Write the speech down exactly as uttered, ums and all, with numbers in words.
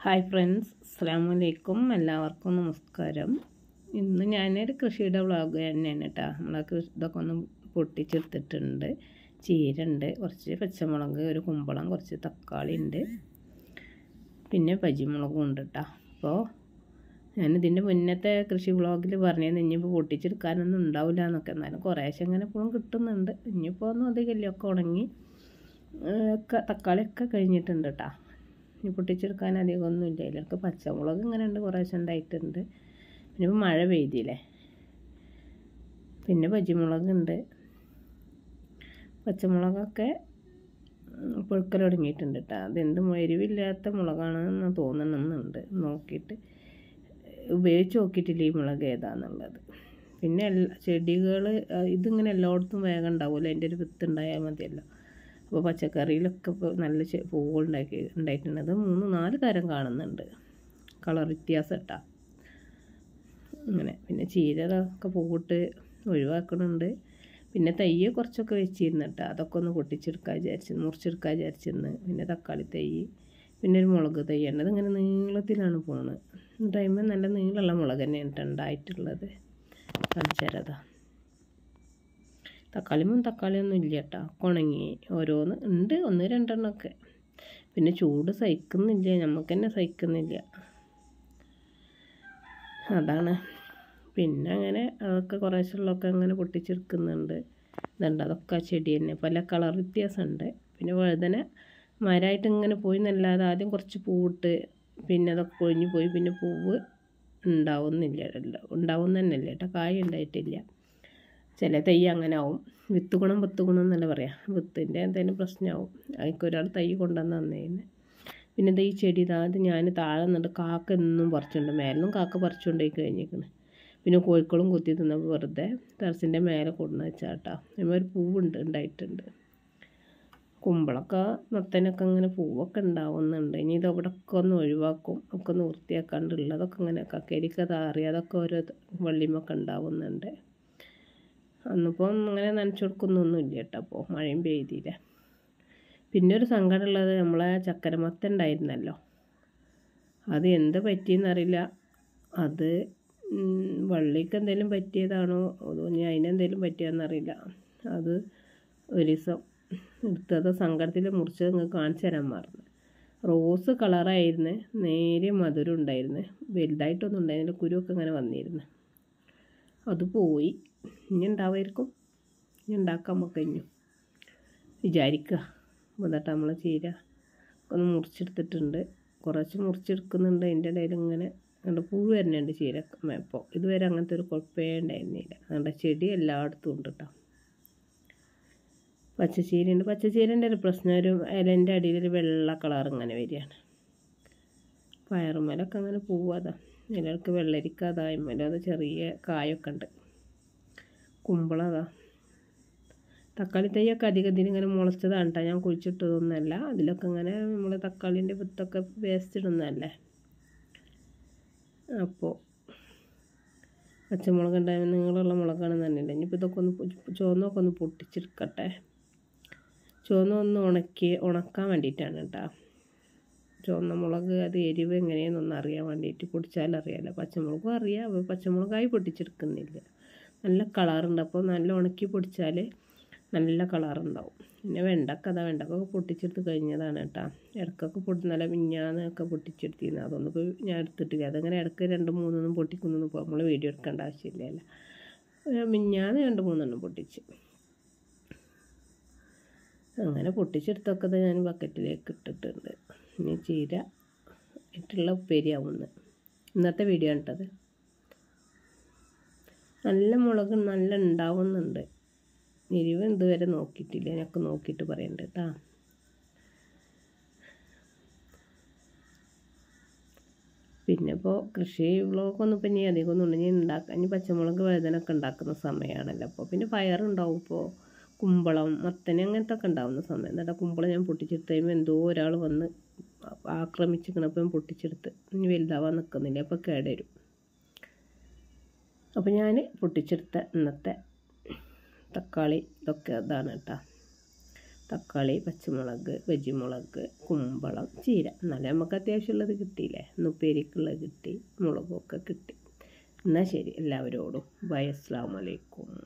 Hi friends, അസ്സലാമു അലൈക്കും. എല്ലാവർക്കും നമസ്കാരം. ഇന്ന് ഞാനൊരു കൃഷിയുടെ വ്ളോഗ് തന്നെയാണ് കേട്ടോ. നമ്മളെ കൃഷി ഇതൊക്കെ ഒന്ന് പൊട്ടിച്ചെടുത്തിട്ടുണ്ട്. ചീര ഉണ്ട്, കുറച്ച് പച്ചമുളക്, ഒരു കുമ്പളം, കുറച്ച് തക്കാളി ഉണ്ട്, പിന്നെ പജിമുളകും ഉണ്ട് കേട്ടോ. അപ്പോൾ ഞാനിതിൻ്റെ മുന്നത്തെ കൃഷി വ്ളോഗിൽ പറഞ്ഞത് ഇനിയിപ്പോൾ പൊട്ടിച്ചെടുക്കാനൊന്നും ഉണ്ടാവില്ല എന്നൊക്കെ, എന്നാലും കുറേശ്ശെ അങ്ങനെ എപ്പോഴും കിട്ടുന്നുണ്ട്. ഇനിയിപ്പോൾ ഒന്നും അധികമില്ല, ഒക്കെ ഉണങ്ങി ഒക്കെ തക്കാളിയൊക്കെ കഴിഞ്ഞിട്ടുണ്ട് കേട്ടോ. ഇനി പൊട്ടിച്ചെടുക്കാൻ അധികമൊന്നും ഇല്ല. ഇതിലൊക്കെ പച്ചമുളക് ഇങ്ങനെ ഉണ്ട്, കുറേശ്ശെ ഉണ്ടായിട്ടുണ്ട്. പിന്നെ ഇപ്പോൾ മഴ പെയ്തില്ലേ, പിന്നെ പച്ചിമുളകുണ്ട്. പച്ചമുളകൊക്കെ പൊഴുക്കൽ തുടങ്ങിയിട്ടുണ്ട് കേട്ടോ. അതെന്ത് എരിവില്ലാത്ത മുളകാണെന്ന് തോന്നണമെന്നുണ്ട്, നോക്കിയിട്ട് ഉപയോഗിച്ച് നോക്കിയിട്ടില്ല ഈ മുളക് ഏതാണെന്നുള്ളത്. പിന്നെ എല്ലാ ചെടികൾ ഇതിങ്ങനെ എല്ലായിടത്തും വേഗം ഉണ്ടാവുമല്ലോ, അതിൻ്റെ ഒരു വിത്ത് ഉണ്ടായാൽ മതിയല്ലോ. അപ്പോൾ പച്ചക്കറിയിലൊക്കെ ഇപ്പോൾ നല്ല പൂവുകൾ ഉണ്ടാക്കി ഉണ്ടായിട്ടുണ്ട്. അത് മൂന്ന് നാല് തരം കാണുന്നുണ്ട്, കളർ വ്യത്യാസം ഇട്ടാ അങ്ങനെ. പിന്നെ ചീരതൊക്കെ പൂവിട്ട് ഒഴിവാക്കണുണ്ട്. പിന്നെ തയ്യ് കുറച്ചൊക്കെ വെച്ചിരുന്നു കേട്ടോ, അതൊക്കെ ഒന്ന് പൊട്ടിച്ചെടുക്കാൻ വിചാരിച്ചു, മുറിച്ചെടുക്കാൻ വിചാരിച്ചിരുന്നു. പിന്നെ തക്കാളി തൈ, പിന്നെ ഒരു മുളക് തൈ ഉണ്ട്. അതിങ്ങനെ നീളത്തിലാണ് പോകുന്നത്. ടൈമിൽ നല്ല നീളമുള്ള മുളക് തന്നെയാണ് ഉണ്ടായിട്ടുള്ളത്. കാണിച്ചേരതാ. തക്കാളിയും തക്കാളിയൊന്നും ഇല്ല കേട്ടോ, ഉണങ്ങി ഓരോന്ന് ഉണ്ട്, ഒന്ന് രണ്ടെണ്ണമൊക്കെ. പിന്നെ ചൂട് സഹിക്കുന്നില്ല, നമുക്ക് തന്നെ സഹിക്കുന്നില്ല, അതാണ്. പിന്നെ അങ്ങനെ അതൊക്കെ കുറേശ്ശുള്ളതൊക്കെ അങ്ങനെ പൊട്ടിച്ചെടുക്കുന്നുണ്ട്. ഇതുണ്ട്, അതൊക്കെ ചെടി തന്നെ, പല കളർ വ്യത്യാസമുണ്ട്. പിന്നെ വഴുതന മരമായിട്ട് ഇങ്ങനെ പോയി എന്നല്ലാതെ ആദ്യം കുറച്ച് പൂവിട്ട് പിന്നെ അതൊക്കെ പൊഴിഞ്ഞു പോയി. പിന്നെ പൂവ് ഉണ്ടാവുന്നില്ല, ഉണ്ടാവും തന്നെയല്ല കേട്ടോ, കായ ഉണ്ടായിട്ടില്ല. ചില തൈ അങ്ങനെ ആവും. വിത്ത് ഗുണം വിത്ത് ഗുണം എന്നല്ല പറയാം, വിത്തിൻ്റെ എന്തെങ്കിലും പ്രശ്നമാവും. അതിലേക്ക് ഒരാൾ തൈ കൊണ്ടുവന്ന് തന്നേന്ന്. പിന്നെ ഇത് ഈ ചെടി ഇതാത് ഞാൻ താഴെ നിന്നിട്ട് കാക്ക എന്നും പറിച്ചുണ്ട്, മേലും കാക്ക പറിച്ചുകൊണ്ടേ കഴിഞ്ഞിരിക്കണ്. പിന്നെ കോഴിക്കളും കുത്തി തിന്നപ്പോൾ വെറുതെ ടെറസിൻ്റെ മേലെ കൊണ്ടുവന്ന് വെച്ചാട്ടാ. അതിന്മേൽ ഒരു പൂവുണ്ട്, ഉണ്ടായിട്ടുണ്ട്. കുമ്പളൊക്കെ മത്തനൊക്കെ ഇങ്ങനെ പൂവൊക്കെ ഉണ്ടാവുന്നുണ്ട്. ഇനി ഇത് അവിടെയൊക്കെ ഒന്ന് ഒഴിവാക്കും, ഒക്കെ ഒന്ന് വൃത്തിയാക്കാണ്ടുള്ളതൊക്കെ ഇങ്ങനെ കക്കരിക്ക താറി അതൊക്കെ ഓരോ വള്ളിമൊക്കെ ഉണ്ടാവുന്നുണ്ട്. അന്നിപ്പോൾ അങ്ങനെ നനച്ചു കൊടുക്കുന്നൊന്നും ഇല്ല കേട്ടോ, അപ്പോൾ മഴയും പെയ്തില്ല. പിന്നെ ഒരു സങ്കടമുള്ളത്, നമ്മളെ ചക്കരമത്ത ഉണ്ടായിരുന്നല്ലോ, അത് എന്ത് പറ്റിയെന്നറിയില്ല. അത് വള്ളിക്ക് എന്തെങ്കിലും പറ്റിയതാണോ അതോ ഇനി അതിനെന്തെങ്കിലും പറ്റിയെന്നറിയില്ല. അത് ഒരു ദിവസം എടുത്തത് സങ്കടത്തിൽ മുറിച്ചത് നിങ്ങൾക്ക് കാണിച്ചു തരാൻ മറന്നു. റോസ് കളറായിരുന്നു, നേരിയ മധുരം ഉണ്ടായിരുന്നു, വലുതായിട്ടൊന്നും ഉണ്ടായിരുന്നില്ല, കുരുവൊക്കെ ഇങ്ങനെ വന്നിരുന്നു. അത് പോയി. ഇനി ഉണ്ടാവുമായിരിക്കും, ഇനി ഉണ്ടാക്കാൻ നമുക്ക് കഴിഞ്ഞു വിചാരിക്കുക. എന്നിട്ട് നമ്മൾ ചീര ഒന്ന് മുറിച്ചെടുത്തിട്ടുണ്ട്, കുറച്ച് മുറിച്ചെടുക്കുന്നുണ്ട്. അതിൻ്റെ ഇടയിൽ ഇങ്ങനെ അതുകൊണ്ട് പുഴു വരുന്നുണ്ട് ചീര. ഇപ്പോൾ ഇതുവരെ അങ്ങനത്തെ ഒരു കുഴപ്പമേ ഉണ്ടായിരുന്നില്ല. അതുകൊണ്ട് ചെടി എല്ലായിടത്തും ഉണ്ട് കേട്ടോ. പച്ചച്ചീരയുണ്ട്. പച്ചച്ചീരൻ്റെ ഒരു പ്രശ്നം, ഒരു ഇലൻ്റെ അടിയിൽ ഒരു വെള്ള കളർ ഇങ്ങനെ വരികയാണ്. പയറുമലൊക്കെ അങ്ങനെ പോവാതാ, ഇലകൾക്ക് വെള്ളരിക്കാതായ്മല്ലോ, അത് ചെറിയ കായൊക്കെ ഉണ്ട്. കുമ്പളതാ. തക്കാളി തൈയൊക്കെ അധികം ഇതിനിങ്ങനെ മുളച്ചതാണ് കേട്ടോ, ഞാൻ കുഴിച്ചിട്ടതൊന്നുമല്ല. അതിലൊക്കെ ഇങ്ങനെ നമ്മൾ തക്കാളിൻ്റെ വിത്തൊക്കെ വേസ്റ്റ് ഇടുന്നതല്ലേ. അപ്പോൾ പച്ചമുളക് ഉണ്ടായാൽ നീളമുള്ള മുളകാണെന്ന് തന്നെയില്ല. ഇനിയിപ്പോൾ ഇതൊക്കെ ഒന്ന് ചുവന്നൊക്കെ ഒന്ന് പൊട്ടിച്ചെടുക്കട്ടെ. ചുവന്ന ഒന്ന് ഉണക്കി ഉണക്കാൻ വേണ്ടിയിട്ടാണ് കേട്ടോ. ചുവന്ന മുളക് അത് എരിവ് എങ്ങനെയാണെന്നൊന്ന് അറിയാൻ വേണ്ടിയിട്ട്, പൊടിച്ചാലറിയാമല്ലോ. പച്ചമുളകും അറിയാം, അപ്പോൾ പച്ചമുളകായി പൊട്ടിച്ചെടുക്കുന്നില്ല. നല്ല കളറുണ്ട്, അപ്പോൾ നല്ല ഉണക്കി പൊടിച്ചാൽ നല്ല കളറുണ്ടാവും. പിന്നെ വെണ്ടക്ക അതാ, വെണ്ടക്കൊക്കെ പൊട്ടിച്ചെടുത്ത് കഴിഞ്ഞതാണ് കേട്ടോ. ഇടക്കൊക്കെ പൊട്ടി നല്ല മിഞ്ഞാന്നൊക്കെ പൊട്ടിച്ചെടുത്തിരുന്നു, അതൊന്നും ഇപ്പോൾ ഞാൻ എടുത്തിട്ടില്ല. അതങ്ങനെ ഇടയ്ക്ക് രണ്ട് മൂന്നൊന്നും പൊട്ടിക്കുന്നൊന്നും ഇപ്പോൾ നമ്മൾ വീഡിയോ എടുക്കേണ്ട ആവശ്യമില്ലല്ലോ. മിഞ്ഞാന്ന് രണ്ട് മൂന്നെണ്ണം പൊട്ടിച്ച് അങ്ങനെ പൊട്ടിച്ചെടുത്തൊക്കെ ഞാൻ ബക്കറ്റിലേക്ക് ഇട്ടിട്ടുണ്ട്. ഇനി ചീര ഇട്ടുള്ള ഉപ്പേരിയാവുന്നത് ഇന്നത്തെ വീഡിയോ കണ്ടത്. നല്ല മുളക് നല്ല ഉണ്ടാവുന്നുണ്ട്. എരിവ് ഇതുവരെ നോക്കിയിട്ടില്ല, ഞങ്ങൾക്ക് നോക്കിയിട്ട് പറയണ്ട കേട്ടോ. പിന്നെ ഇപ്പോൾ കൃഷി വ്ളോഗൊന്നും ഇപ്പം ഇനി അധികമൊന്നും ഉണ്ട്. ഇനി ഉണ്ടാക്കാൻ ഇനി പച്ചമുളക് വഴുതനൊക്കെ ഉണ്ടാക്കുന്ന സമയമാണല്ലോ. അപ്പോൾ പിന്നെ പയറുണ്ടാവും, ഇപ്പോൾ കുമ്പളം മത്തന് അങ്ങനത്തെ ഒക്കെ ഉണ്ടാവുന്ന സമയം. എന്നിട്ട് കുമ്പളം ഞാൻ പൊട്ടിച്ചെടുത്ത് കഴിയുമ്പോൾ എന്തോ ഒരാൾ വന്ന് ആക്രമിച്ചിരിക്കണം. അപ്പം പൊട്ടിച്ചെടുത്ത് ഇനി വലുതാവാൻ നിൽക്കുന്നില്ല, അപ്പോൾ കേടുവരും. അപ്പോൾ ഞാൻ പൊട്ടിച്ചെടുത്ത ഇന്നത്തെ തക്കാളി ഇതൊക്കെ ഇതാണ് കേട്ടോ. തക്കാളി, പച്ചമുളക്, വെജിമുളക്, കുമ്പളം, ചീര. എന്നാലും നമുക്ക് അത്യാവശ്യമുള്ളത് കിട്ടിയില്ലേ. ഇന്ന് ഉപ്പേരിക്കുള്ളത് കിട്ടി, മുളകൊക്കെ കിട്ടി. എന്നാൽ ശരി, എല്ലാവരോടും ബൈ, അസ്സലാമു അലൈക്കും.